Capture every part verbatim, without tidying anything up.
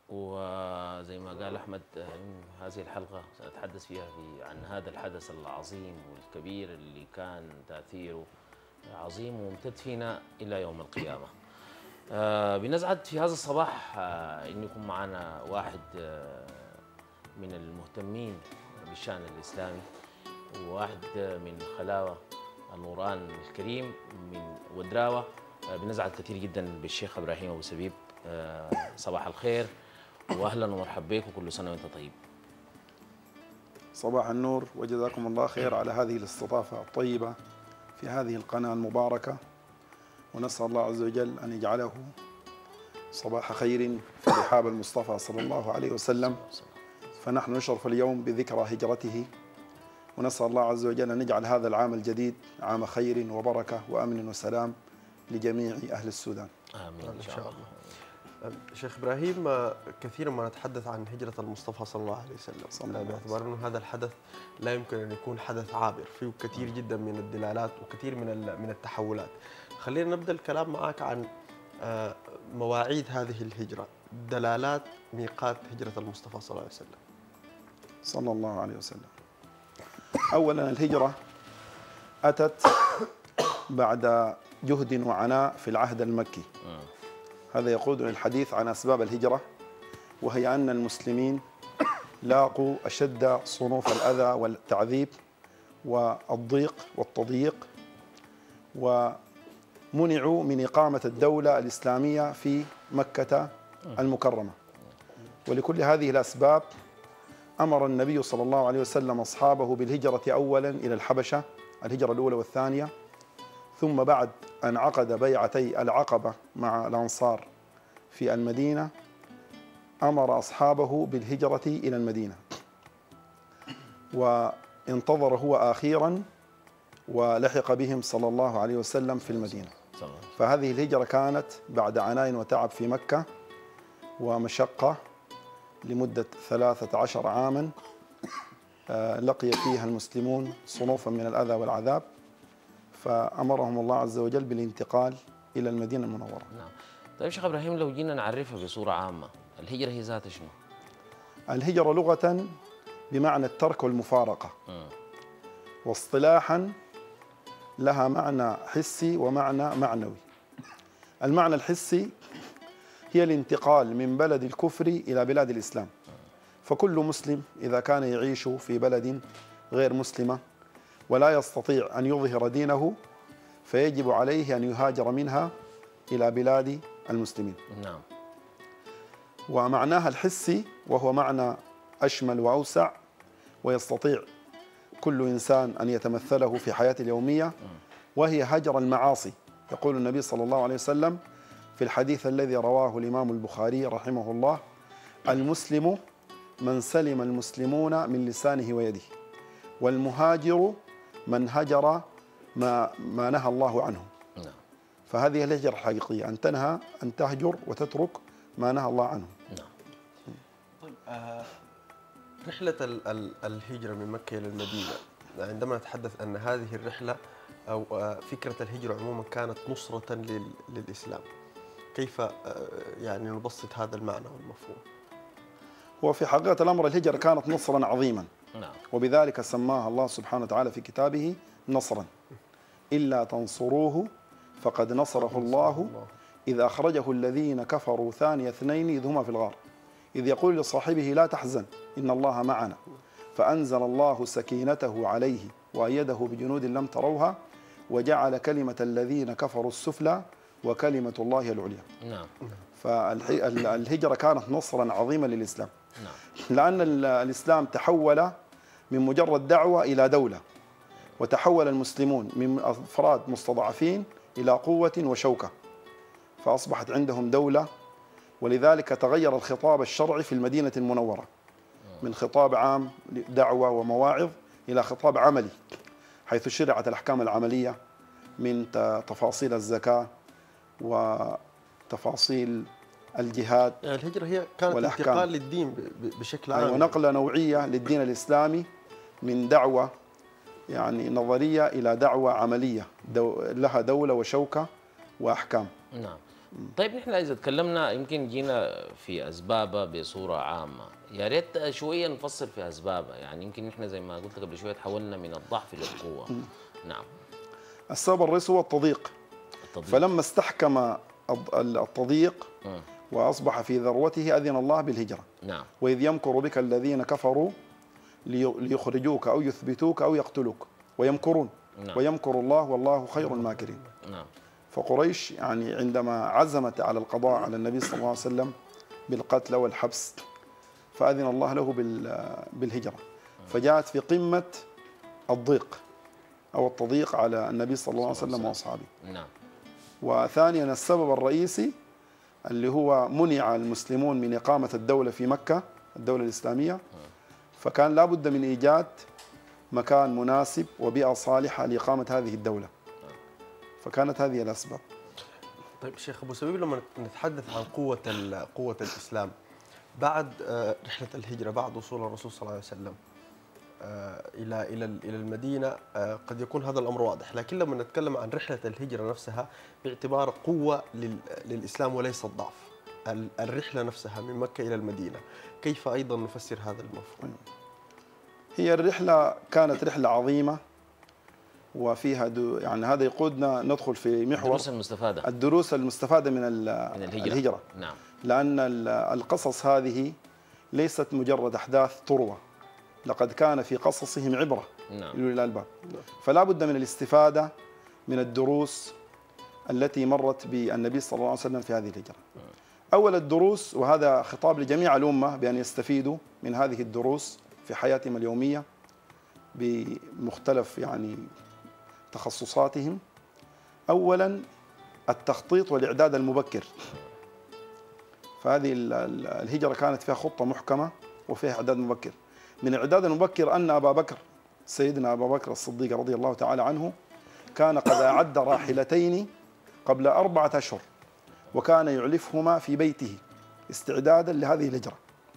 وزي ما قال أحمد، هذه الحلقة سنتحدث فيها في عن هذا الحدث العظيم والكبير اللي كان تأثيره عظيم وممتد فينا إلى يوم القيامة. آه بنسعد في هذا الصباح آه أن يكون معنا واحد آه من المهتمين بالشأن الإسلامي، وواحد آه من خلاوة القرآن الكريم من ودراوة. آه بنسعد كثير جدا بالشيخ إبراهيم أبو سبيب. آه صباح الخير واهلا ومرحبا بك، وكل سنه وانت طيب. صباح النور وجزاكم الله خير على هذه الاستضافه الطيبه في هذه القناه المباركه، ونسال الله عز وجل ان يجعله صباح خير في رحاب المصطفى صلى الله عليه وسلم. فنحن نشرف اليوم بذكرى هجرته، ونسال الله عز وجل ان يجعل هذا العام الجديد عام خير وبركه وامن وسلام لجميع اهل السودان. امين ان شاء الله. شيخ إبراهيم، كثيرا ما نتحدث عن هجرة المصطفى صلى الله عليه وسلم باعتبار أنه هذا الحدث لا يمكن أن يكون حدث عابر، فيه كثير جدا من الدلالات وكثير من من التحولات. خلينا نبدأ الكلام معك عن مواعيد هذه الهجرة، دلالات ميقات هجرة المصطفى صلى الله عليه وسلم. صلى الله عليه وسلم. أولا الهجرة أتت بعد جهد وعناء في العهد المكي. هذا يقودنا الحديث عن أسباب الهجرة، وهي أن المسلمين لاقوا أشد صنوف الأذى والتعذيب والضيق والتضييق، ومنعوا من إقامة الدولة الإسلامية في مكة المكرمة. ولكل هذه الأسباب أمر النبي صلى الله عليه وسلم أصحابه بالهجرة أولا إلى الحبشة، الهجرة الأولى والثانية، ثم بعد أن عقد بيعتي العقبة مع الأنصار في المدينة أمر أصحابه بالهجرة إلى المدينة، وانتظر هو أخيرا ولحق بهم صلى الله عليه وسلم في المدينة. فهذه الهجرة كانت بعد عناء وتعب في مكة ومشقة لمدة ثلاثة عشر عاما لقي فيها المسلمون صنوفا من الأذى والعذاب، فأمرهم الله عز وجل بالانتقال إلى المدينة المنورة. نعم. طيب شيخ إبراهيم، لو جينا نعرفها بصورة عامة، الهجرة هي ذاتها شنو؟ الهجرة لغة بمعنى الترك والمفارقة، م. واصطلاحا لها معنى حسي ومعنى معنوي. المعنى الحسي هي الانتقال من بلد الكفر إلى بلاد الإسلام. فكل مسلم إذا كان يعيش في بلد غير مسلمة ولا يستطيع أن يظهر دينه فيجب عليه أن يهاجر منها إلى بلاد المسلمين. نعم. ومعناها الحسي وهو معنى أشمل وأوسع، ويستطيع كل إنسان أن يتمثله في حياته اليومية، وهي هجر المعاصي. يقول النبي صلى الله عليه وسلم في الحديث الذي رواه الإمام البخاري رحمه الله: المسلم من سلم المسلمون من لسانه ويده، والمهاجر من هجر ما ما نهى الله عنه. نعم. فهذه الهجرة الحقيقية، أن تنهى أن تهجر وتترك ما نهى الله عنه. نعم. طيب، آه رحلة ال ال الهجرة من مكة إلى المدينة، عندما نتحدث أن هذه الرحلة أو آه فكرة الهجرة عموما كانت نصرة لل للإسلام، كيف آه يعني نبسط هذا المعنى والمفهوم؟ هو في حقيقة الأمر الهجرة كانت نصرا عظيما. نعم. وبذلك سماها الله سبحانه وتعالى في كتابه نصرا: إلا تنصروه فقد نصره الله إذ أخرجه الذين كفروا ثاني اثنين إذ هما في الغار إذ يقول لصاحبه لا تحزن إن الله معنا فأنزل الله سكينته عليه وأيده بجنود لم تروها وجعل كلمة الذين كفروا السفلى وكلمة الله العليا. نعم. فالهجرة كانت نصرا عظيما للإسلام. نعم. لأن الإسلام تحول من مجرد دعوة إلى دولة، وتحول المسلمون من أفراد مستضعفين إلى قوة وشوكة، فأصبحت عندهم دولة. ولذلك تغير الخطاب الشرعي في المدينة المنورة من خطاب عام دعوة ومواعظ إلى خطاب عملي، حيث شرعت الأحكام العملية من تفاصيل الزكاة وتفاصيل الجهاد. الهجرة هي كانت والأحكام. انتقال للدين بشكل عام، ونقلة نوعية للدين الإسلامي من دعوة يعني نظرية إلى دعوة عملية دو لها دولة وشوكة وأحكام. نعم. طيب نحن اذا تكلمنا يمكن جينا في اسبابها بصوره عامه، يا ريت شويه نفصل في اسبابها، يعني يمكن نحن زي ما قلت قبل شويه تحولنا من الضعف للقوه. نعم. السبب الرئيسي هو التضييق. التضييق. فلما استحكم التضييق مم. وأصبح في ذروته أذن الله بالهجرة. نعم. وإذ يمكر بك الذين كفروا ليخرجوك أو يثبتوك أو يقتلوك ويمكرون. نعم. ويمكر الله والله خير الماكرين. نعم. فقريش يعني عندما عزمت على القضاء على النبي صلى الله عليه وسلم بالقتل والحبس فأذن الله له بالهجرة، فجاءت في قمة الضيق أو التضييق على النبي صلى الله عليه وسلم وأصحابه. نعم. وثانيا السبب الرئيسي اللي هو منع المسلمون من إقامة الدولة في مكة، الدولة الإسلامية، فكان لابد من إيجاد مكان مناسب وبيئة صالحة لإقامة هذه الدولة، فكانت هذه الأسباب. طيب شيخ أبو سبيب، لما نتحدث عن قوة قوة الإسلام بعد رحلة الهجرة، بعد وصول الرسول صلى الله عليه وسلم إلى إلى إلى المدينة، قد يكون هذا الأمر واضح، لكن لما نتكلم عن رحلة الهجرة نفسها باعتبار قوة للإسلام وليس ضعف، الرحلة نفسها من مكة إلى المدينة، كيف أيضا نفسر هذا المفهوم؟ هي الرحلة كانت رحلة عظيمة وفيها دو يعني هذا يقودنا ندخل في محور الدروس المستفادة الدروس المستفادة من, من الهجرة. الهجرة. نعم. لأن القصص هذه ليست مجرد أحداث تروى، لقد كان في قصصهم عبرة لأولي الألباب. فلا بد من الاستفادة من الدروس التي مرت بالنبي صلى الله عليه وسلم في هذه الهجرة. أول الدروس، وهذا خطاب لجميع الأمة بأن يستفيدوا من هذه الدروس في حياتهم اليومية بمختلف يعني تخصصاتهم. أولا التخطيط والإعداد المبكر. فهذه الهجرة كانت فيها خطة محكمة وفيها إعداد مبكر. من الإعداد المبكر أن أبا بكر سيدنا أبا بكر الصديق رضي الله تعالى عنه كان قد أعد راحلتين قبل أربعة أشهر، وكان يعلفهما في بيته استعدادا لهذه الهجرة.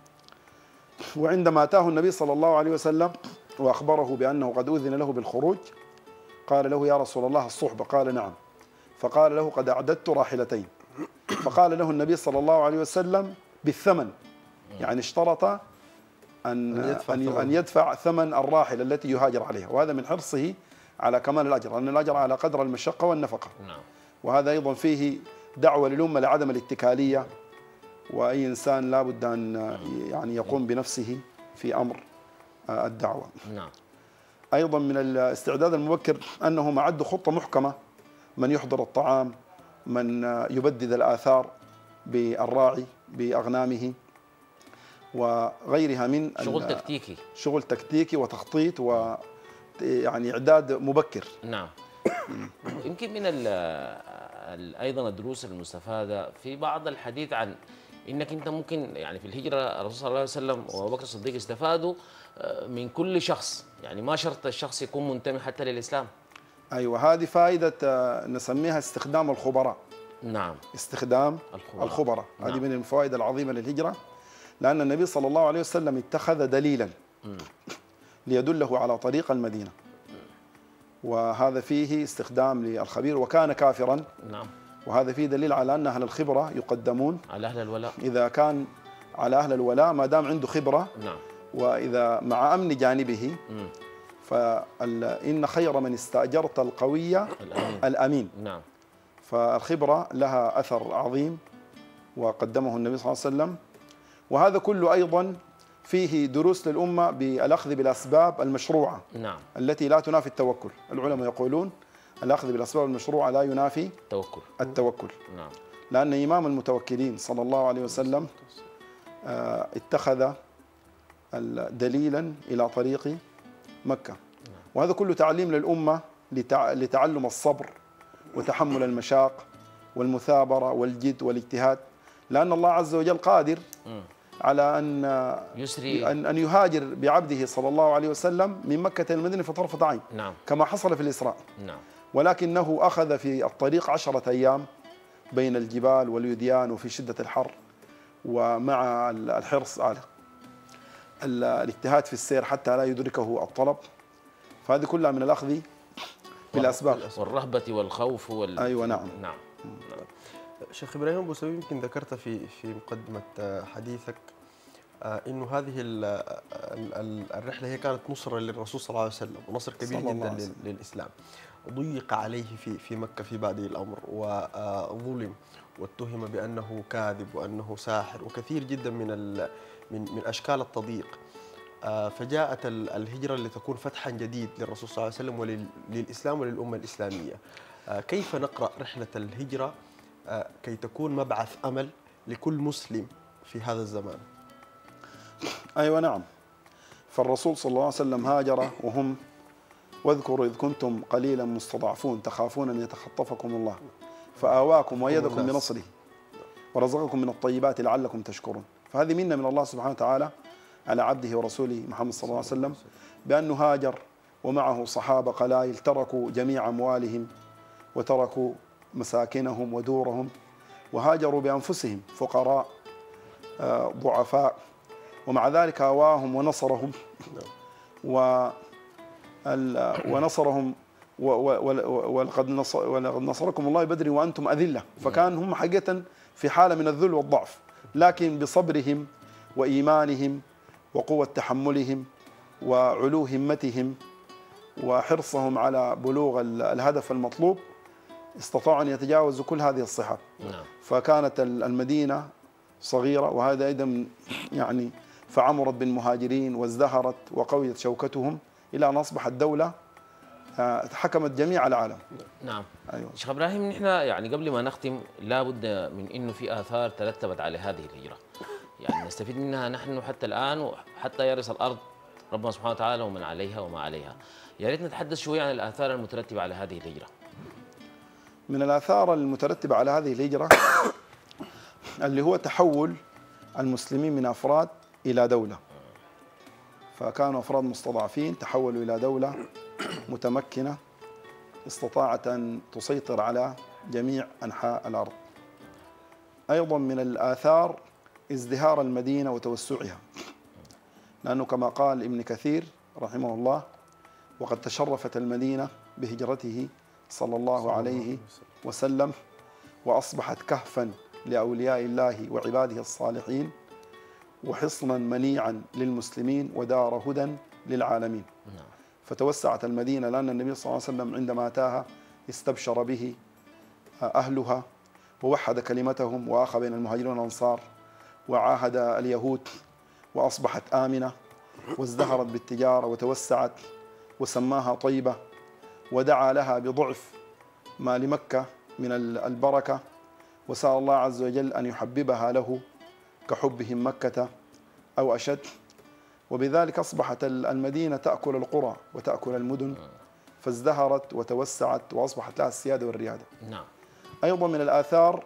وعندما أتاه النبي صلى الله عليه وسلم وأخبره بأنه قد أذن له بالخروج قال له: يا رسول الله الصحبة؟ قال: نعم. فقال له: قد أعددت راحلتين. فقال له النبي صلى الله عليه وسلم بالثمن، يعني اشترط أن أن يدفع, أن يدفع ثمن الراحلة التي يهاجر عليها، وهذا من حرصه على كمال الأجر، أن الأجر على قدر المشقة والنفقة. وهذا أيضا فيه دعوة للأمة لعدم الاتكالية، وأي إنسان لا بد أن يعني يقوم بنفسه في أمر الدعوة. نعم. أيضا من الاستعداد المبكر أنهم أعدوا خطة محكمة، من يحضر الطعام، من يبدد الآثار بالراعي بأغنامه، وغيرها من شغل تكتيكي شغل تكتيكي وتخطيط ويعني إعداد مبكر. نعم. يمكن من ال ال أيضا الدروس المستفادة في بعض الحديث عن انك انت ممكن يعني في الهجره الرسول صلى الله عليه وسلم وابو بكر الصديق استفادوا من كل شخص، يعني ما شرط الشخص يكون منتمي حتى للاسلام. ايوه، هذه فائده نسميها استخدام الخبراء. نعم. استخدام الخبراء, الخبراء. نعم. هذه من الفوائد العظيمه للهجره، لان النبي صلى الله عليه وسلم اتخذ دليلا م. ليدله على طريق المدينه، وهذا فيه استخدام للخبير، وكان كافرا. نعم. وهذا فيه دليل على أن أهل الخبرة يقدمون على أهل الولاء. إذا كان على أهل الولاء ما دام عنده خبرة. نعم. وإذا مع أمن جانبه م. فإن خير من استأجرت القوي الأمين. الأمين. نعم. فالخبرة لها أثر عظيم وقدمه النبي صلى الله عليه وسلم. وهذا كله أيضا فيه دروس للأمة بالأخذ بالأسباب المشروعة. نعم. التي لا تنافي التوكل. العلماء يقولون الأخذ بالأسباب المشروعة لا ينافي التوكل. التوكل. نعم. لأن إمام المتوكلين صلى الله عليه وسلم اتخذ دليلا إلى طريق مكة. وهذا كله تعليم للأمة لتعلم الصبر وتحمل المشاق والمثابرة والجد والاجتهاد، لأن الله عز وجل قادر على أن يسري أن يهاجر بعبده صلى الله عليه وسلم من مكة إلى المدينة في طرفة عين. نعم. كما حصل في الإسراء. نعم. ولكنه أخذ في الطريق عشرة أيام بين الجبال والوديان وفي شدة الحر، ومع الحرص على الاجتهاد في السير حتى لا يدركه الطلب. فهذه كلها من الأخذ بالأسباب والرهبة والخوف وال... أيوة. نعم. نعم. شيخ ابراهيم ابو سوي، يمكن ذكرت في في مقدمه حديثك انه هذه ال ال الرحله هي كانت نصره للرسول صلى الله عليه وسلم، ونصر كبير جدا للاسلام. ضيق عليه في في مكه في بادئ الامر، وظلم واتهم بانه كاذب وانه ساحر، وكثير جدا من من من اشكال التضييق. فجاءت الهجره لتكون فتحا جديد للرسول صلى الله عليه وسلم وللاسلام وللامه الاسلاميه. كيف نقرا رحله الهجره كي تكون مبعث امل لكل مسلم في هذا الزمان؟ ايوه نعم. فالرسول صلى الله عليه وسلم هاجر وهم واذكروا اذ كنتم قليلا مستضعفون تخافون ان يتخطفكم الله فآواكم وأيدكم بنصره ورزقكم من الطيبات لعلكم تشكرون. فهذه منة من الله سبحانه وتعالى على عبده ورسوله محمد صلى الله عليه وسلم، بأنه هاجر ومعه صحابة قلائل تركوا جميع أموالهم وتركوا مساكنهم ودورهم وهاجروا بأنفسهم فقراء ضعفاء، ومع ذلك آواهم ونصرهم ونصرهم ولقد نصركم الله ببدر وأنتم أذلة. فكان هم حقيقة في حالة من الذل والضعف، لكن بصبرهم وإيمانهم وقوة تحملهم وعلو همتهم وحرصهم على بلوغ الهدف المطلوب استطاعوا أن يتجاوزوا كل هذه الصعاب. فكانت المدينة صغيرة، وهذا أيضا يعني فعمرت بالمهاجرين وازدهرت وقويت شوكتهم إلى أن أصبحت دولة حكمت جميع العالم. نعم. أيوة. شيخ إبراهيم، نحن يعني قبل ما نختم لابد من إنه في آثار ترتبت على هذه الهجرة، يعني نستفيد منها نحن حتى الآن وحتى يرث الأرض ربنا سبحانه وتعالى ومن عليها وما عليها. يا ريت نتحدث شوية عن الآثار المترتبة على هذه الهجرة. من الآثار المترتبة على هذه الهجرة اللي هو تحول المسلمين من أفراد إلى دولة. فكانوا أفراد مستضعفين تحولوا إلى دولة متمكنة استطاعت أن تسيطر على جميع أنحاء الأرض. أيضا من الآثار ازدهار المدينة وتوسعها، لأنه كما قال ابن كثير رحمه الله: وقد تشرفت المدينة بهجرته صلى الله عليه وسلم وأصبحت كهفا لأولياء الله وعباده الصالحين وحصنا منيعا للمسلمين ودار هدى للعالمين. فتوسعت المدينة لأن النبي صلى الله عليه وسلم عندما أتاها استبشر به أهلها ووحد كلمتهم وآخى بين المهاجرين والأنصار وعاهد اليهود، وأصبحت آمنة وازدهرت بالتجارة وتوسعت وسماها طيبة، ودعا لها بضعف ما لمكة من البركة، وسأل الله عز وجل أن يحببها له كحبهم مكة أو أشد. وبذلك أصبحت المدينة تأكل القرى وتأكل المدن، فازدهرت وتوسعت وأصبحت لها السيادة والريادة. نعم. أيضا من الآثار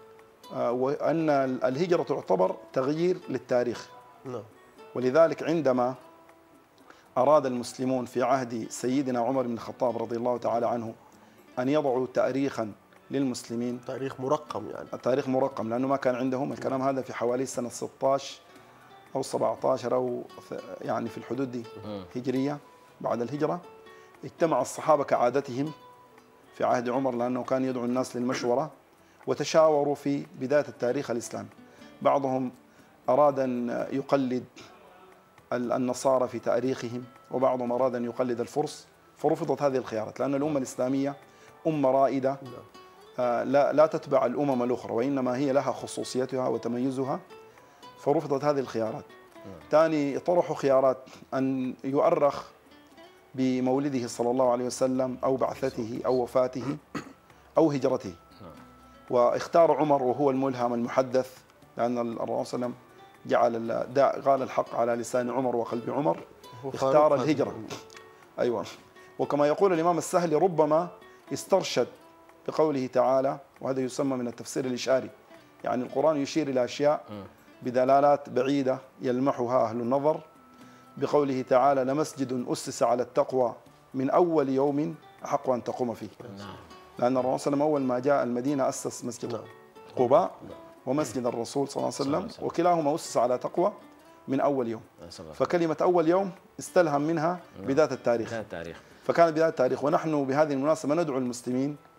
أن الهجرة تعتبر تغيير للتاريخ. نعم. ولذلك عندما أراد المسلمون في عهد سيدنا عمر بن الخطاب رضي الله تعالى عنه أن يضعوا تاريخا للمسلمين، تاريخ مرقم، يعني تاريخ مرقم، لأنه ما كان عندهم الكلام هذا في حوالي سنة ستة عشر أو سبعة عشر أو يعني في الحدود دي هجرية بعد الهجرة. اجتمع الصحابة كعادتهم في عهد عمر، لأنه كان يدعو الناس للمشورة، وتشاوروا في بداية التاريخ الإسلامي. بعضهم أراد أن يقلد النصارى في تاريخهم، وبعضهم أراد أن يقلد الفرس، فرفضت هذه الخيارات، لأن الأمة الإسلامية أمة رائدة لا لا تتبع الأمم الأخرى، وإنما هي لها خصوصيتها وتميزها، فرفضت هذه الخيارات. ثاني طرحوا خيارات أن يؤرخ بمولده صلى الله عليه وسلم أو بعثته أو وفاته أو هجرته، واختار عمر وهو الملهم المحدث، لأن الرسول صلى الله عليه وسلم جعل قال الحق على لسان عمر وقلب عمر، اختار الهجرة. أيوة. وكما يقول الإمام السهلي: ربما استرشد بقوله تعالى، وهذا يسمى من التفسير الإشاري، يعني القرآن يشير إلى أشياء بدلالات بعيدة يلمحها أهل النظر، بقوله تعالى: لمسجد أسس على التقوى من أول يوم أحق أن تقوم فيه. لأن الرسول صلى الله عليه وسلم أول ما جاء المدينة أسس مسجد قباء ومسجد الرسول صلى الله عليه وسلم، وكلاهما أسس على تقوى من أول يوم. فكلمة أول يوم استلهم منها بداية التاريخ، فكانت بداية التاريخ. ونحن بهذه المناسبة ندعو المسلمين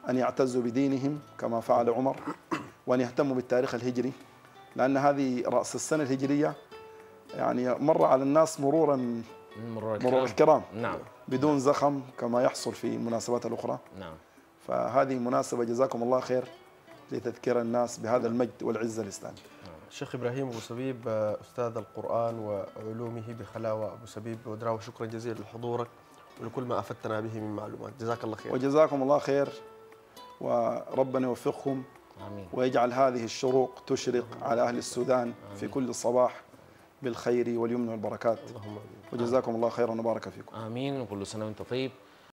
أن يعتزوا بدينهم كما فعل عمر، وأن يهتموا بالتاريخ الهجري، لأن هذه رأس السنة الهجرية يعني مر على الناس مرورا مرور مرور الكرام نعم بدون زخم كما يحصل في المناسبات الأخرى. نعم. فهذه مناسبة جزاكم الله خير لتذكير الناس بهذا المجد والعزة الإسلامي. الشيخ إبراهيم أبو سبيب أستاذ القرآن وعلومه بخلاوة أبو سبيب ودراوة، شكرا جزيلا لحضورك ولكل ما أفدتنا به من معلومات، جزاك الله خير. وجزاكم الله خير، وربنا يوفقكم آمين. ويجعل هذه الشروق تشرق على أهل السودان في كل صباح بالخير واليمن والبركات. اللهم آمين. وجزاكم الله خيرا وبارك فيكم. آمين، وكل سنة وأنت طيب.